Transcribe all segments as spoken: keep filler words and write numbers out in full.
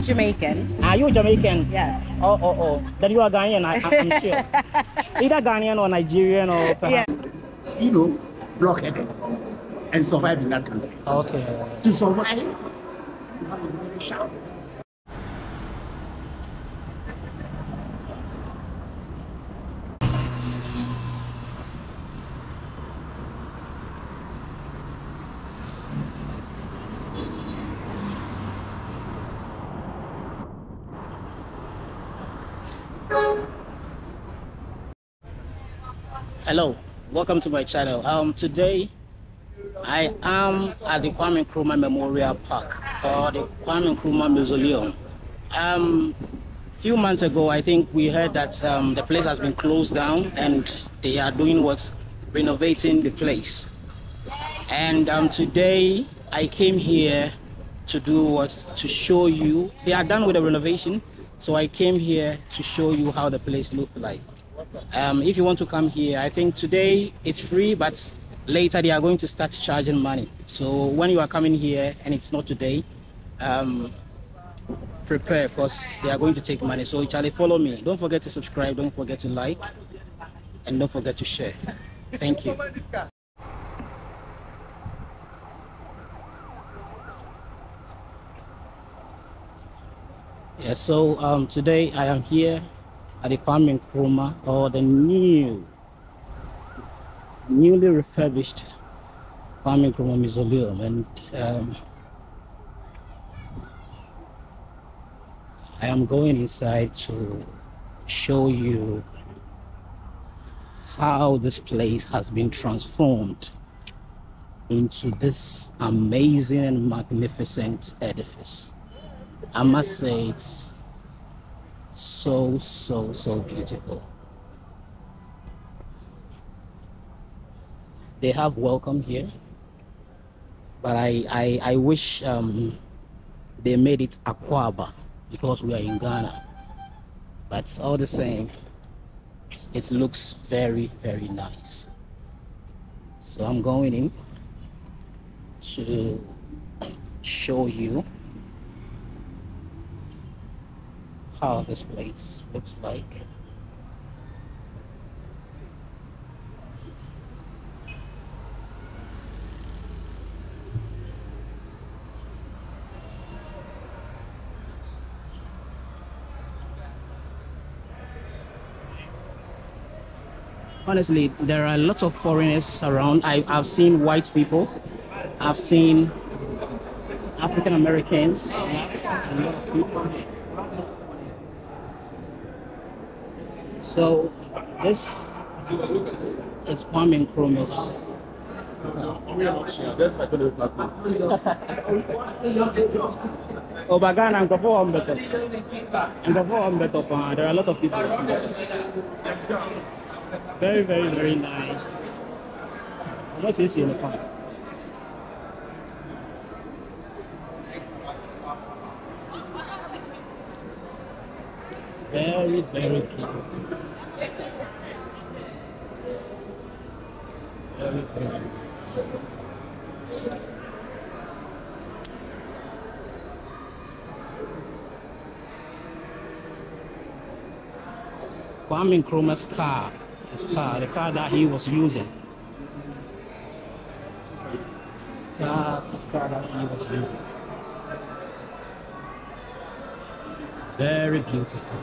Jamaican. Are you Jamaican? Yes. Oh, oh, oh. Then you are Ghanaian, I, I'm sure. Either Ghanaian or Nigerian or perhaps. Yeah. You know, blockheaded and survive in that country. Okay. To survive, you have to be very sharp. Hello, welcome to my channel. Um, today I am at the Kwame Nkrumah Memorial Park, or the Kwame Nkrumah Musoleum. Um, a few months ago, I think we heard that um, the place has been closed down and they are doing what's renovating the place. And um, today I came here to do what to show you. They are done with the renovation, so I came here to show you how the place looked like. Um, if you want to come here, I think today it's free, but later they are going to start charging money. So when you are coming here and it's not today, um, prepare, because they are going to take money. So Charlie, follow me. Don't forget to subscribe, don't forget to like, and don't forget to share. Thank you. Yeah, so um, today I am here at the Kwame Nkrumah, or the new, newly refurbished Kwame Nkrumah Mausoleum, and um, I am going inside to show you how this place has been transformed into this amazing and magnificent edifice. I must say it's so so so beautiful. They have welcome here, but I I, I wish um, they made it Aquaba, because we are in Ghana. But all the same, it looks very very nice. So I'm going in to show you how this place looks like. Honestly, there are lots of foreigners around. I, I've seen white people, I've seen African Americans, yes, a lot of people. So this is Kwame Nkrumah's. Oh, Bagana, I'm going better. I'm going better. There are a lot of people. Very, very, very nice. I'm not seeing the fun. It's very, very beautiful. Very, very nice. Kwame Nkrumah's car, his car, the car that he was using. Car, his car that he was using. Very beautiful.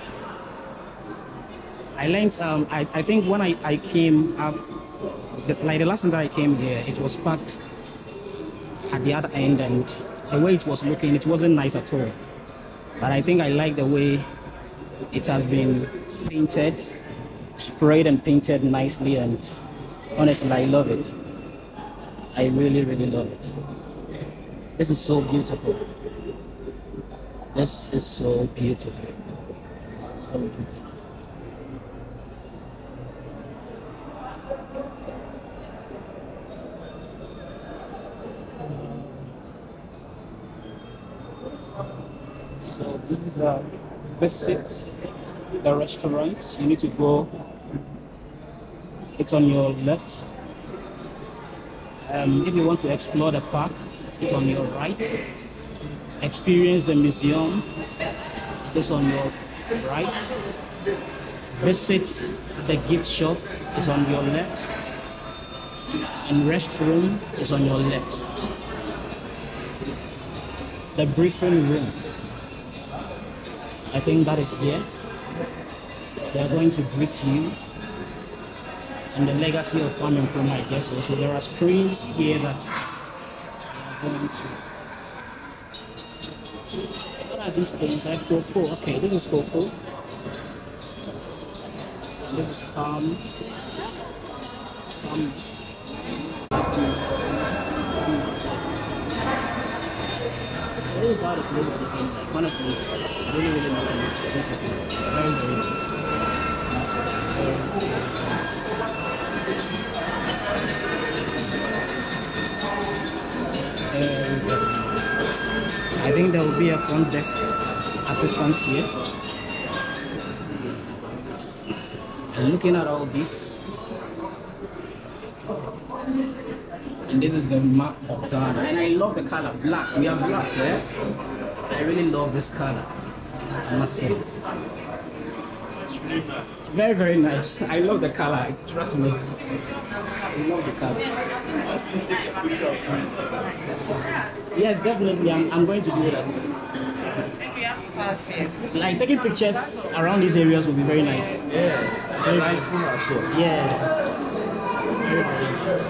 I learned, um, I, I think when I, I came up, the, like the last time that I came here, it was packed at the other end, and the way it was looking, it wasn't nice at all. But I think I like the way it has been painted, sprayed and painted nicely, and honestly I love it. I really really love it. This is so beautiful. This is so beautiful. So beautiful. So these are visits the restaurants. You need to go, it's on your left. Um, if you want to explore the park, it's on your right. experience the museum, it is on your right. Visit the gift shop is on your left. And restroom is on your left. The briefing room, I think that is here. They are going to brief you. And the legacy of Kwame Nkrumah, I guess also. There are screens here that they are going to. What are these things? Like cocoa. Okay, this is cocoa. This is palm. Palm. So this is how this place is looking like. Honestly, it's really, really looking beautiful. Very, very nice. Nice. Very, very nice. Very, very nice. I think there will be a front desk assistant here. And looking at all this, and this is the map of Ghana, and I love the color black. We have blacks there. I really love this color, I must say. Very, very nice. I love the color, trust me. I love the color. Yes, definitely. I'm, I'm going to do that. Maybe you have to pass here. Like taking pictures around these areas will be very nice. Yes, very nice. Sure. Yeah. Very, very nice.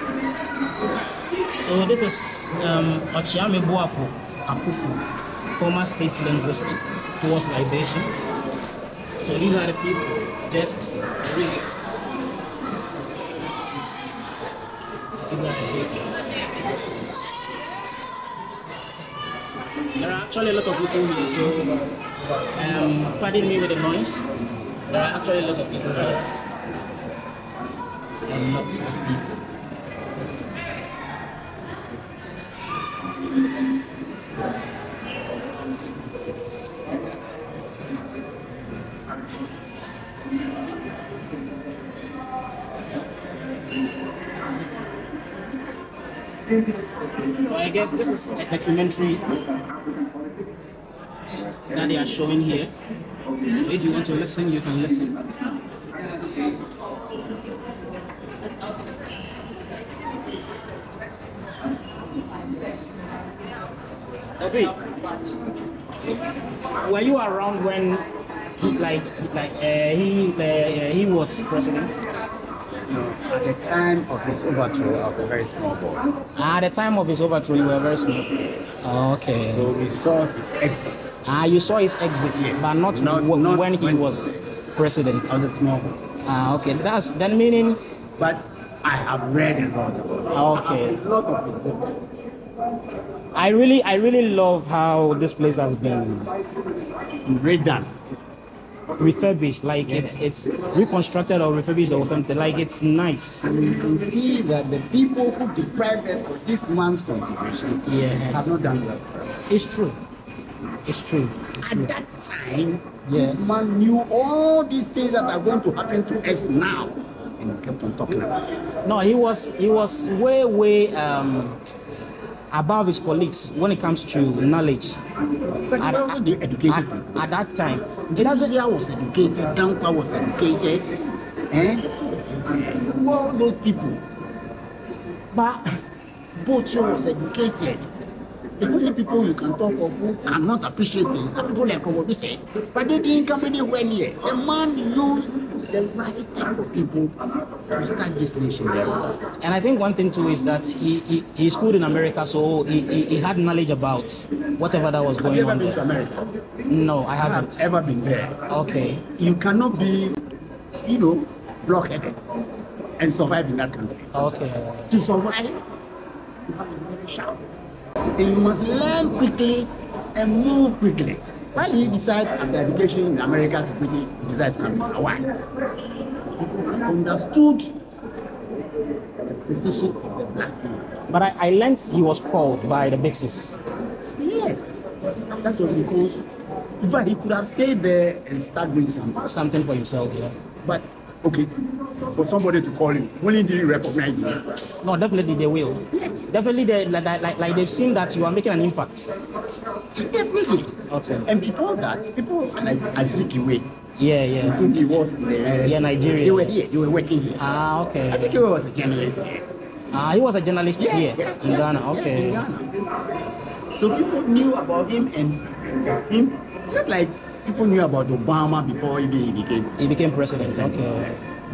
So this is um, Ochiame Boafo Akufu, former state linguist towards libation. So these are the people just read it. These are the people. There are actually a lot of people here, so um, pardon me with the noise. There are actually lots of people here. A lot of people. So I guess this is a documentary that they are showing here. So if you want to listen, you can listen. Okay. Were you around when he like like uh, he uh, he was president? No, at the time of his overthrow, I was a very small boy. Ah, at the time of his overthrow, you were very small. Oh, okay. So we saw his exit. Ah, you saw his exit, Yeah. but not, Not- w not when he when- was president. I was a small boy. Ah, okay. That's then meaning. But I have read a lot about it. Okay. A lot of his books. I really, I really love how this place has been Redone. refurbished. Like it's it's reconstructed or refurbished or something. Like it's nice. And you can see that the people who deprived us of this man's contribution Yeah. have not done well for us. It's true. It's true. It's true. At that time, Yes. this man knew all these things that are going to happen to us now, and he kept on talking about it. No, he was he was way way um above his colleagues when it comes to knowledge. But they At- were also the educated At, people. at that time, it doesn't. Dazia was educated, Dankwa was educated, eh? All those people. But Bocho was educated. The only people you can talk of who cannot appreciate things are people like Kamma Dyn, but they didn't come anywhere near. The man used the right type of people to start this nation there. and I think one thing too is that he he, he schooled in America, so he, he he had knowledge about whatever that was Have going you ever on been to there. America? No, I I have haven't. ever been there. Okay. You cannot be, you know, blockheaded and survive in that country. Okay. To survive, you have to be very sharp. And you must learn quickly and move quickly. Why did you decide after education in America to quickly decide to come to Hawaii? Because I understood the position of the black man. But I, I learned he was called by the big sis. Yes, that's what because in fact he could have stayed there and start doing something. Something for himself, yeah. But okay, for somebody to call you, will he recognize you? No, definitely they will. Yes. Definitely, they, like, like, like they've seen that you are making an impact. Definitely. Okay. And before that, people like Azikiwe, Yeah, yeah. whom he was in the United Yeah, Nigeria. They were here, they were working here. Ah, okay. Azikiwe was a journalist here. Ah, he was a journalist Yeah, here yeah, in yeah, Ghana. Okay. yes, in Ghana. So people knew about him and him, just like people knew about Obama before he became. He became president. Okay.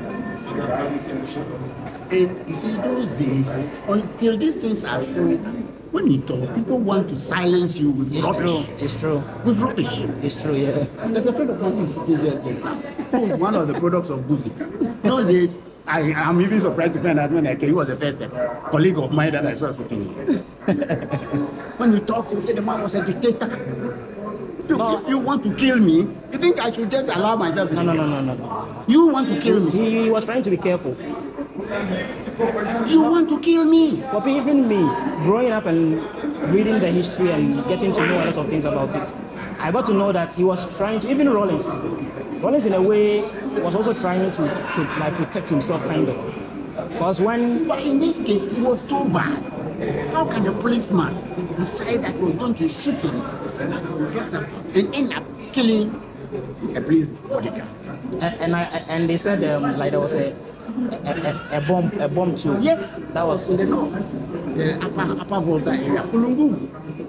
And you see, those days, until these things are shown, when you talk, people want to silence you with It's rubbish. true. It's true. With rubbish. It's true. Yeah. And there's a friend of mine who's still there just now. Who is one of the products of Buzi. Those days, I am even surprised to find out when I came, he was the first colleague of mine that I saw sitting here. When we talk, we say the man was a dictator. Look, No. if you want to kill me, you think I should just allow myself to No, be no, no, killed? no, no. You want to kill me. He, he was trying to be careful. You want to kill me. But even me, growing up and reading the history and getting to know a lot of things about it, I got to know that he was trying to, even Rollins, Rollins in a way was also trying to, to like protect himself, kind of. Because when... But in this case, it was too bad. How can a policeman decide that he was going to shoot him and end up killing a police bodyguard? And, and I and they said um, like there was a a, a, a bomb a bomb too. Yes, that was in the north, the upper upper Volta area, Kulungu.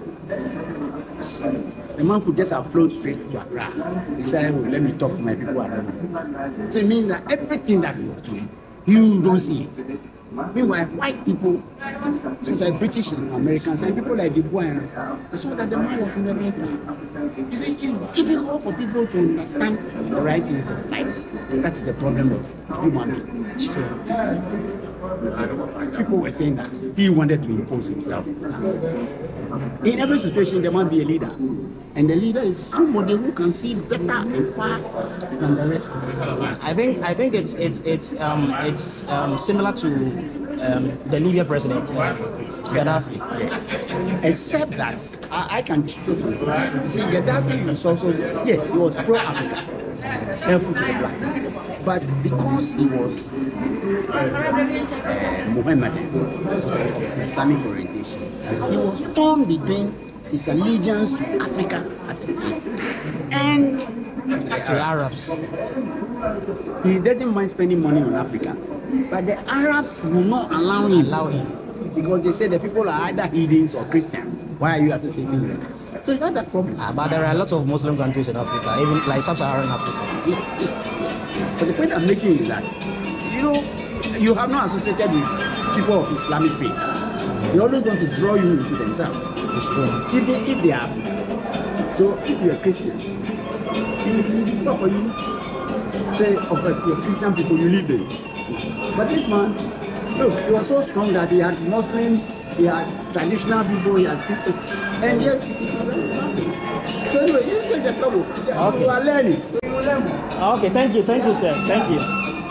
The man could just have flown straight to Accra. He said, oh, "Let me talk to my people at home." So it means that everything that we are doing, you don't see it. Meanwhile, white people, especially British and Americans, and people like the boy, they saw that the man was in the right place. You see, it's difficult for people to understand the right things of life. That is the problem of human beings. It's true. People were saying that he wanted to impose himself. In every situation, there must be a leader. And the leader is somebody who can see better and far than the rest. I think I think it's it's it's um it's um similar to um, the Libya president uh, Gaddafi. Yes. Except that I, I can show some. See, Gaddafi was also, yes, he was pro-Africa, helpful to the black, but because he was uh, uh, Mohammedan, Islamic orientation, he was torn between his allegiance to Africa as a place and To the Arabs. He doesn't mind spending money on Africa, but the Arabs will not allow him. Allow him. Because they say the people are either heathens or Christians. Why are you associating with them? So you got that problem. Uh, but there are lots of Muslim countries in Africa, even like sub-Saharan Africa. Yes, yes. But the point I'm making is that, you know, you have not associated with people of Islamic faith. They always want to draw you into themselves. It's true. Even if they are Africans. So if you're a Christian, it is not for you. Say, of your Christian people, you leave them. But this man, look, he was so strong that he had Muslims, he had traditional people, he had Christians, and yet, so anyway, you take the trouble. Okay. You are learning. So you will learn more. Okay, thank you, thank you, sir. Thank you.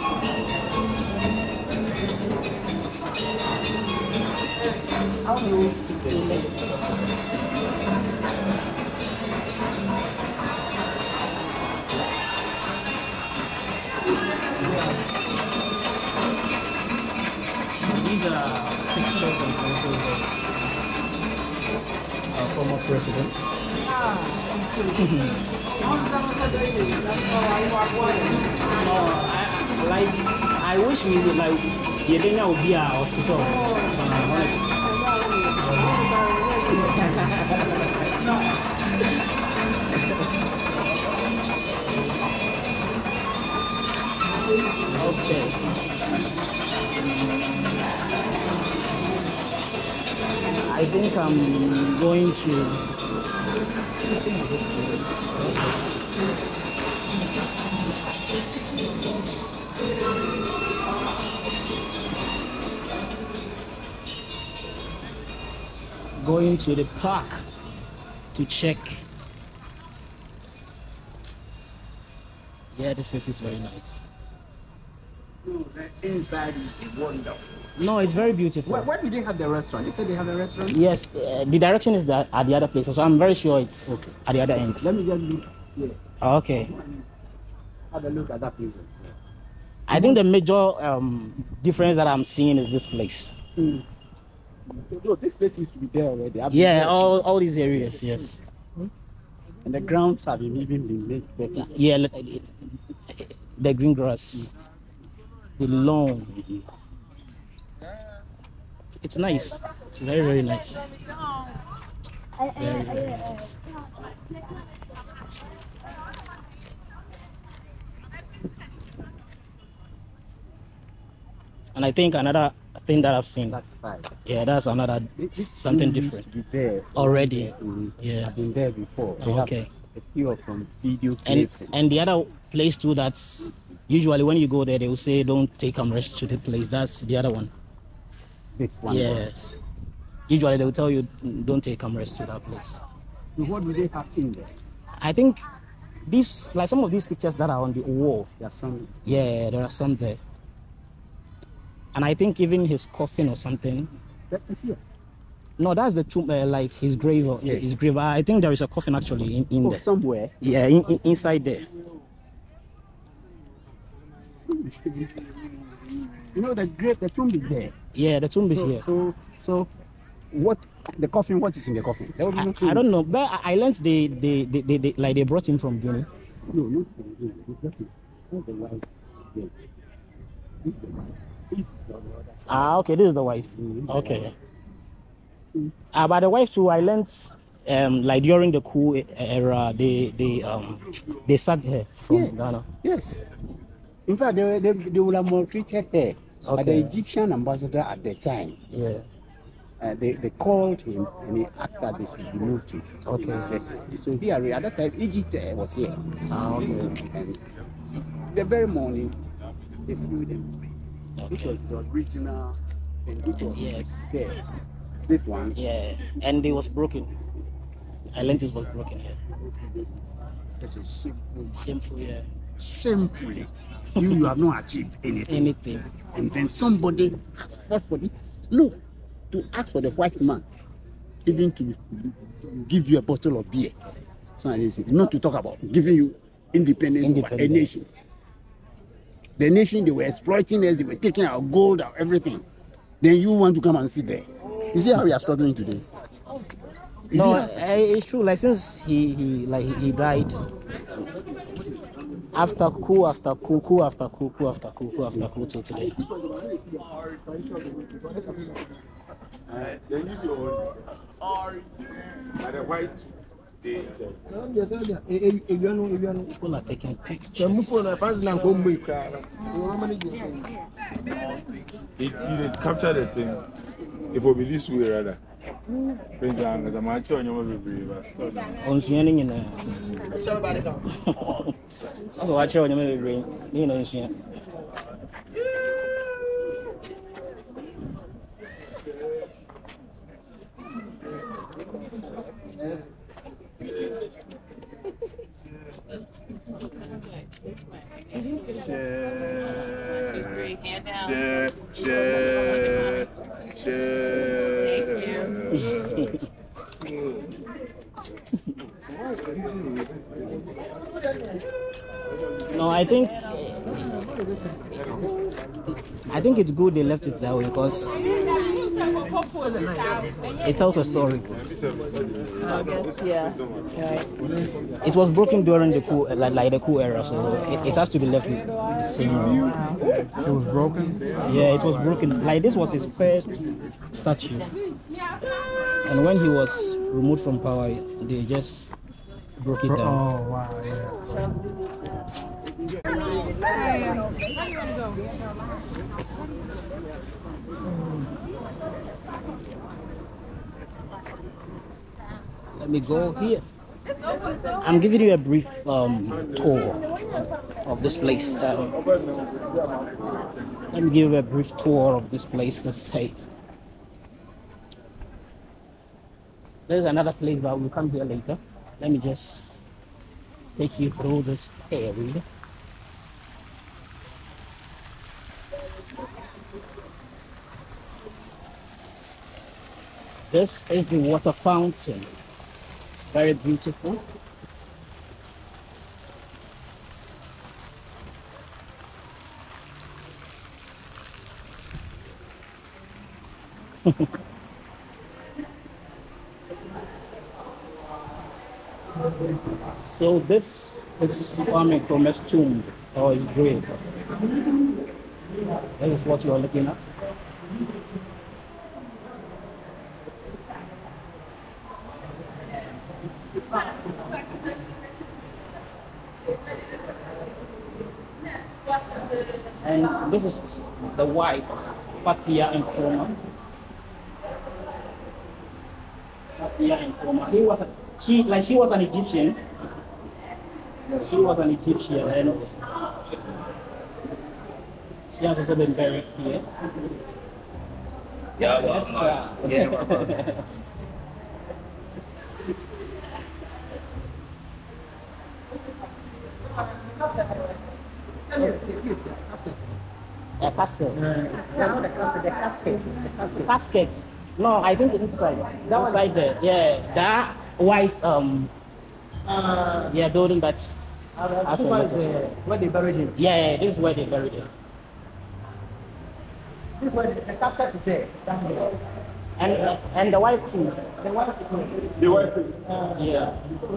How do you speak English? These are pictures and photos of our former presidents. No, I, like, I wish we would like, Yedena would be our officer, honestly. Okay. I think I'm going to. I think this place. Going to the park to check. Yeah, the face is very nice. No, the inside is wonderful. No, it's very beautiful. Why, why do they have the restaurant? They said they have a restaurant? Yes, uh, the direction is that at the other place, so I'm very sure it's Okay. at the other end. Let me just look here. Okay. Have a look at that place. I think the major um, difference that I'm seeing is this place. Mm. So this place used to be there already. Yeah, there. all, all these areas, yes. And the grounds have been even been made better. Yeah, the green grass, the lawn. It's nice. It's very, very nice. Very, very nice. And I think another thing that I've seen. That side. Yeah, that's another This something used different. to be there already. Mm. Yeah, I've been there before. They oh, have okay. A few of some video And clips. and the other place too. That's usually when you go there, they will say don't take cameras to the place. That's the other one. This one. Yes. Usually they will tell you don't take cameras to that place. So what do they have in there? I think these, like some of these pictures that are on the wall. There are some. Yeah, there are some there. And I think even his coffin or something. That is here. No, that's the tomb, uh, like his grave. Or Yes. His grave. I think there is a coffin actually in, in Oh, there. somewhere. Yeah, in, in, inside there. You know the grave, the tomb is there. Yeah, the tomb is So, here. so, so, what the coffin? What is in the coffin? There will be I, no I tomb. don't know, but I, I learned they, they, they, they, they, like they brought him from Guinea. No, not from Guinea. Not the- not the wife. Yeah. This is the wife. This is the other side. Ah, okay, this is the wife. Mm, Okay. Mm. Ah, but the wife too, I learned, um, like during the coup era, they, they, um, they sacked her from Yeah. Ghana. Yes. In fact, they, they, they would have maltreated her. But the Okay. Egyptian ambassador at the time, Yeah. uh, they, they called him and he asked that they should be moved to Okay. his facility. So here, at that time, Egypt uh, was here. Ah, okay. And the very morning, they flew them away. Which Okay. was the original, and which was Yes. there. This one, Yeah, and it was broken. I learned it was broken. Yeah. such a shameful, Shameful. Yeah. shamefully, you, you have not achieved anything. Anything. And then somebody has forcefully, look, to ask for the white man, even to give you a bottle of beer. So not to talk about giving you independence, Independence. over a nation. The nation, they were exploiting us, they were taking our gold, our everything. Then you want to come and sit there. You see how we are struggling today? You No, see uh, how- it's true. Like since he, he like he died, after coup after coup, coup after coup, coup after coup, coup after coup till today. Uh, then use your own. Or by the white day. People are taking pictures. It, you know, capture the thing. If we be this way rather. Prince and the match on your baby, but stop. On swinging in there. That's what I tell you, maybe you know, swing. Share, share, share. No, I think I think it's good they left it that way because it tells a story. Yeah. It was broken during the coup, like, like the coup era, so it, it has to be left with the same way. It was broken. Yeah, it was broken. Like this was his first statue, and when he was removed from power, they just broke it down. Oh, wow, yeah. Let me go here. I'm giving you a brief um, tour of this place. Um, let me give you a brief tour of this place because hey, there's another place, but we'll come here later. Let me just take you through this area. This is the water fountain. Very beautiful. So this is Kwame Nkrumah's tomb or his grave. That is what you are looking at. And this is the wife, Kwame Nkrumah. Kwame Nkrumah. He was a, she like she was an Egyptian. She was an Egyptian, and she has also been buried here. Yeah, Yes, sir. yeah. A casket. Caskets. No, I think inside. Inside there. Yeah, that white um Uh, yeah building that's uh, that's this one is uh, where they buried him. yeah, yeah, this is where they buried him. This one, the casket is there. Down there. And uh, and the wife too. The one is there. The wife. Uh, Yeah.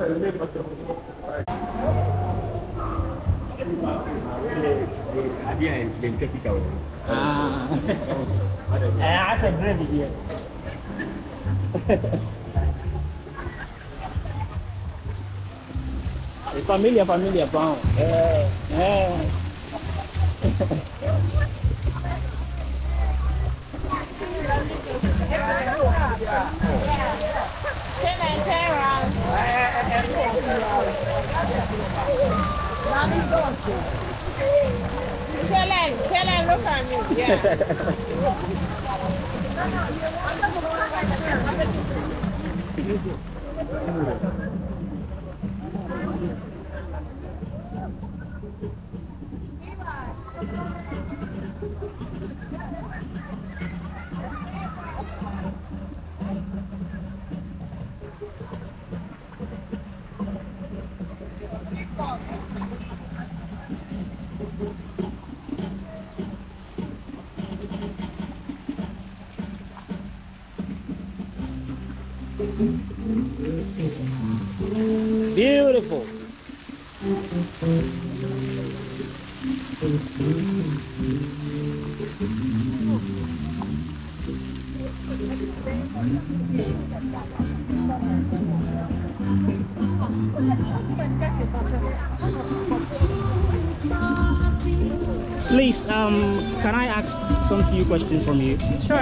Ah. I said gravy here. Familiar, familiar, brown. Yeah, yeah. Helen, Helen, look at me. Yeah. Beautiful. Please, um, can I ask some few questions from you? Sure.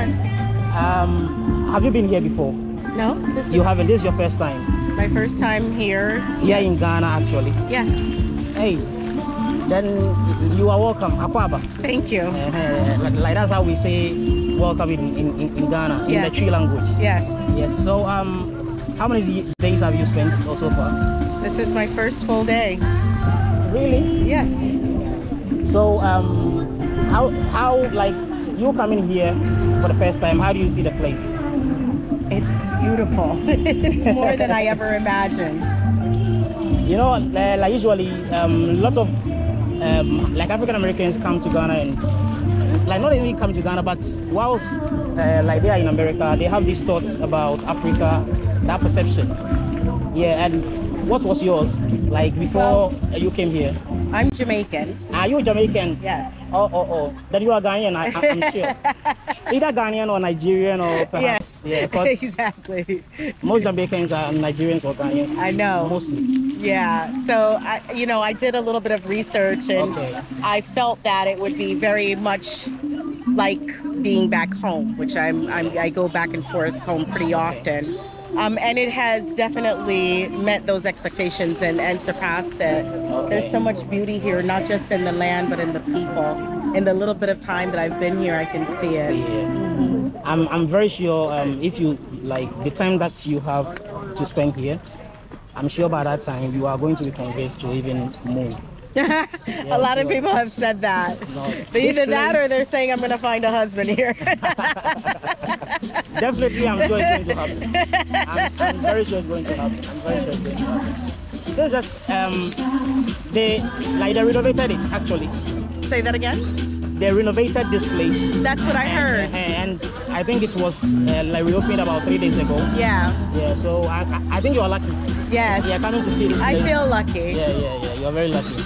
Um, have you been here before? No, this You is haven't. This is your first time my first time here. here in Ghana, actually. Yes. Hey, then you are welcome. Akwaba. Thank you. Uh, like, like that's how we say welcome in, in, in in Ghana, in Yes. the Tree language. Yes. Yes. So, um, how many days have you spent so, so far? This is my first full day. Really? Yes. So, um, how how like you coming here for the first time? How do you see the place? It's beautiful. It's more than I ever imagined. You know, uh, like usually, um, lots of um, like African Americans come to Ghana and like not even come to Ghana, but whilst uh, like they are in America, they have these thoughts about Africa, that perception. Yeah, and what was yours like before Well, you came here? I'm Jamaican. Are you Jamaican? Yes. Oh, oh, oh. Then you are Ghanaian, I, I'm sure. Either Ghanaian or Nigerian or perhaps. Yes. Yeah, because Exactly. most Jamaicans are Nigerians or Ghanaians. I know. Mostly. Yeah. So I, you know, I did a little bit of research, and Okay. I felt that it would be very much like being back home, which I'm, I'm I go back and forth home pretty often. Um, and it has definitely met those expectations and, and surpassed it. There's so much beauty here, not just in the land, but in the people. In the little bit of time that I've been here, I can see it. Yeah. I'm, I'm very sure um, if you like the time that you have to spend here, I'm sure by that time you are going to be convinced to even move. A lot of people have said that. No, But this either that or place- they're saying I'm going to find a husband here. Definitely, I'm sure it's going to happen. I'm, I'm very sure it's going to happen. I'm very sure it's going to happen. So just um, they like they renovated it actually. Say that again? They renovated this place. That's what I heard. And, and I think it was uh, like reopened about three days ago. Yeah. Yeah, so I, I think you are lucky. Yes. Yeah, coming to see this I place. feel lucky. Yeah, yeah, yeah. You're very lucky.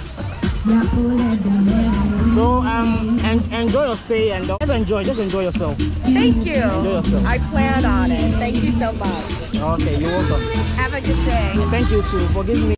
So um, and enjoy your stay and just enjoy, just enjoy yourself. Thank you. Enjoy yourself. I plan on it. Thank you so much. Okay, you're welcome. Have a good day. Thank you too for giving me.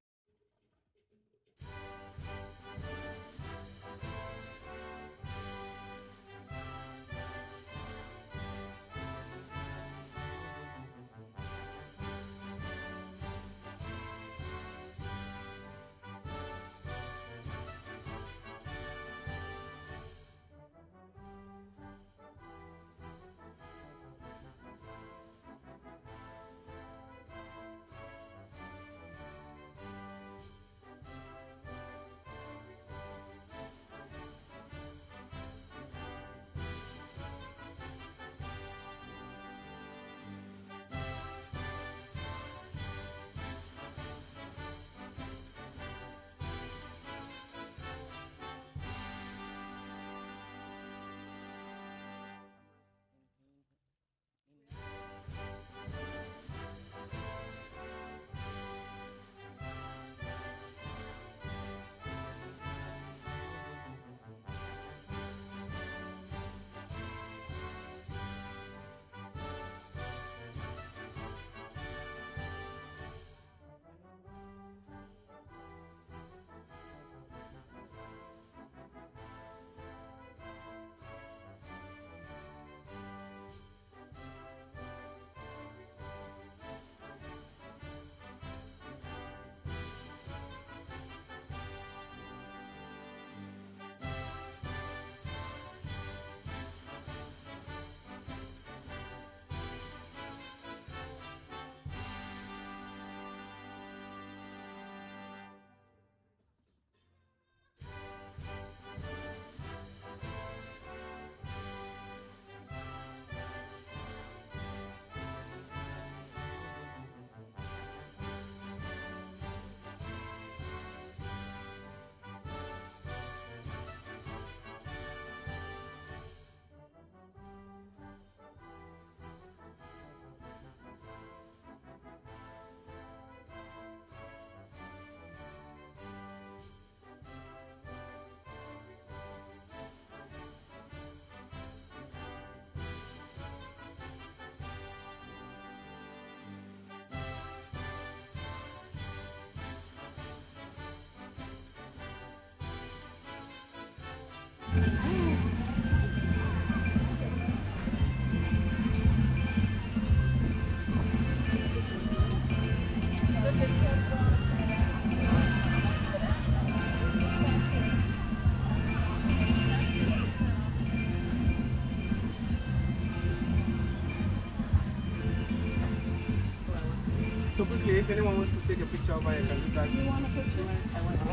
So quickly, if anyone wants to take a picture of it, I can do that. You want a picture? I want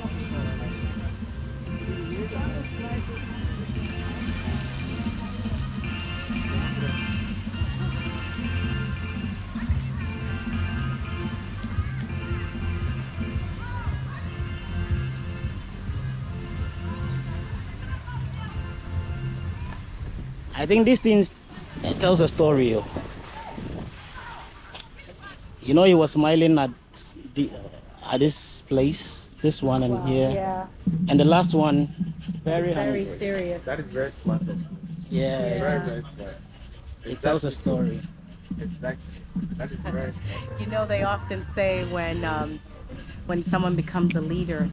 I think these things uh, tells a story. Oh. You know, he was smiling at the uh, at this place, this one and Wow, here, yeah. and the last one, very Very hungry. serious. That is very smart. Yeah, Yeah. Very, very smart. it tells a story. Exactly. That is very smart. You know, they often say when um, when someone becomes a leader,